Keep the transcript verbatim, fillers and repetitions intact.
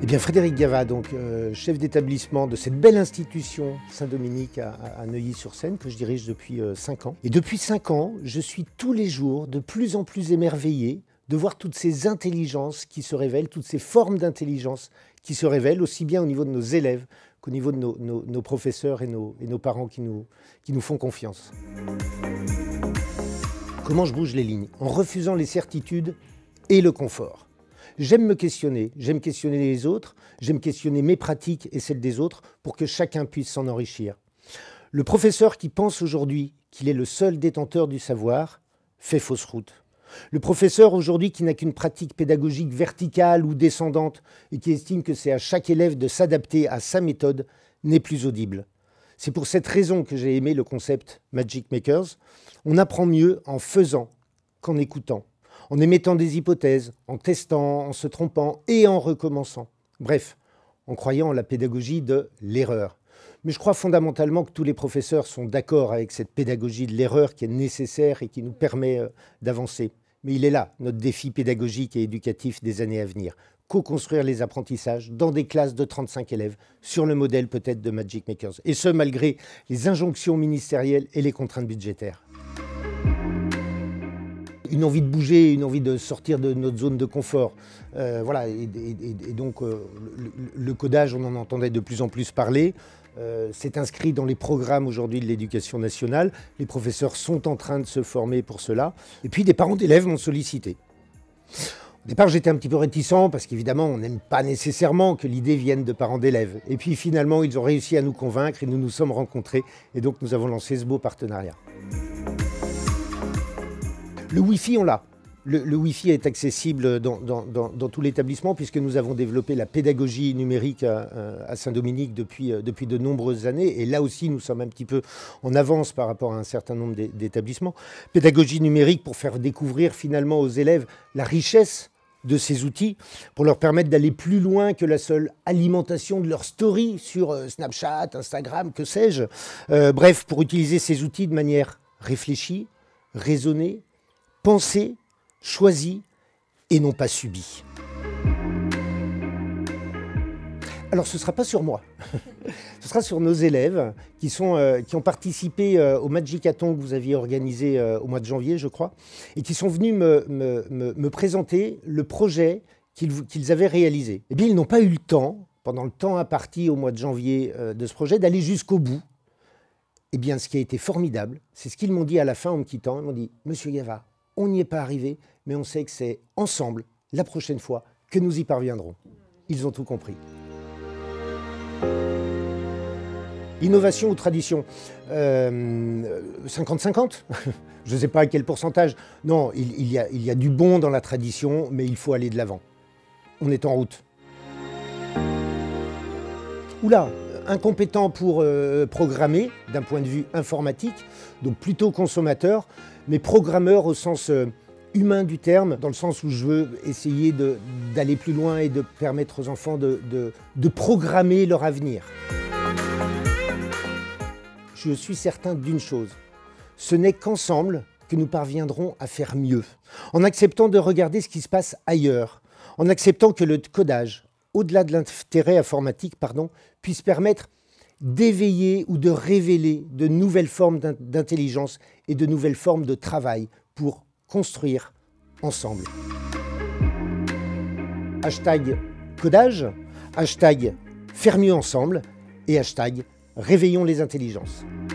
bien, Frédéric Gava, donc euh, chef d'établissement de cette belle institution Saint-Dominique à, à Neuilly-sur-Seine que je dirige depuis euh, cinq ans. Et depuis cinq ans, je suis tous les jours de plus en plus émerveillé de voir toutes ces intelligences qui se révèlent, toutes ces formes d'intelligence qui se révèlent, aussi bien au niveau de nos élèves qu'au niveau de nos, nos, nos professeurs et nos, et nos parents qui nous, qui nous font confiance. Comment je bouge les lignes? En refusant les certitudes et le confort. J'aime me questionner, j'aime questionner les autres, j'aime questionner mes pratiques et celles des autres pour que chacun puisse s'en enrichir. Le professeur qui pense aujourd'hui qu'il est le seul détenteur du savoir fait fausse route. Le professeur aujourd'hui qui n'a qu'une pratique pédagogique verticale ou descendante et qui estime que c'est à chaque élève de s'adapter à sa méthode n'est plus audible. C'est pour cette raison que j'ai aimé le concept Magic Makers. On apprend mieux en faisant qu'en écoutant, en émettant des hypothèses, en testant, en se trompant et en recommençant. Bref, en croyant en la pédagogie de l'erreur. Mais je crois fondamentalement que tous les professeurs sont d'accord avec cette pédagogie de l'erreur qui est nécessaire et qui nous permet d'avancer. Mais il est là, notre défi pédagogique et éducatif des années à venir. Co-construire les apprentissages dans des classes de trente-cinq élèves, sur le modèle peut-être de Magic Makers. Et ce, malgré les injonctions ministérielles et les contraintes budgétaires. Une envie de bouger, une envie de sortir de notre zone de confort. Euh, voilà, et, et, et donc euh, le, le codage, on en entendait de plus en plus parler. Euh, c'est inscrit dans les programmes aujourd'hui de l'éducation nationale. Les professeurs sont en train de se former pour cela. Et puis des parents d'élèves m'ont sollicité. Au départ, j'étais un petit peu réticent parce qu'évidemment, on n'aime pas nécessairement que l'idée vienne de parents d'élèves. Et puis finalement, ils ont réussi à nous convaincre et nous nous sommes rencontrés. Et donc, nous avons lancé ce beau partenariat. Le Wi-Fi, on l'a. Le, le Wi-Fi est accessible dans, dans, dans, dans tout l'établissement puisque nous avons développé la pédagogie numérique à, à Saint-Dominique depuis, depuis de nombreuses années. Et là aussi, nous sommes un petit peu en avance par rapport à un certain nombre d'établissements. Pédagogie numérique pour faire découvrir finalement aux élèves la richesse de ces outils, pour leur permettre d'aller plus loin que la seule alimentation de leur story sur Snapchat, Instagram, que sais-je. Euh, bref, pour utiliser ces outils de manière réfléchie, raisonnée, pensée, choisie et non pas subie. Alors ce ne sera pas sur moi, ce sera sur nos élèves qui, sont, euh, qui ont participé euh, au Magicathon que vous aviez organisé euh, au mois de janvier, je crois, et qui sont venus me, me, me, me présenter le projet qu'ils qu'ils avaient réalisé. Eh bien, ils n'ont pas eu le temps, pendant le temps imparti au mois de janvier euh, de ce projet, d'aller jusqu'au bout. Eh bien, ce qui a été formidable, c'est ce qu'ils m'ont dit à la fin en me quittant. Ils m'ont dit « Monsieur Gava, on n'y est pas arrivé, mais on sait que c'est ensemble, la prochaine fois, que nous y parviendrons. » Ils ont tout compris. Innovation ou tradition? cinquante cinquante. Je ne sais pas à quel pourcentage. Non, il, il, y a, il y a du bon dans la tradition, mais il faut aller de l'avant. On est en route. Oula, incompétent pour euh, programmer, d'un point de vue informatique, donc plutôt consommateur, mais programmeur au sens euh, humain du terme, dans le sens où je veux essayer d'aller plus loin et de permettre aux enfants de, de, de programmer leur avenir. Je suis certain d'une chose, ce n'est qu'ensemble que nous parviendrons à faire mieux, en acceptant de regarder ce qui se passe ailleurs, en acceptant que le codage, au-delà de l'intérêt informatique, pardon, puisse permettre d'éveiller ou de révéler de nouvelles formes d'intelligence et de nouvelles formes de travail pour construire ensemble. Hashtag codage, hashtag faire mieux ensemble et hashtag réveillons les intelligences.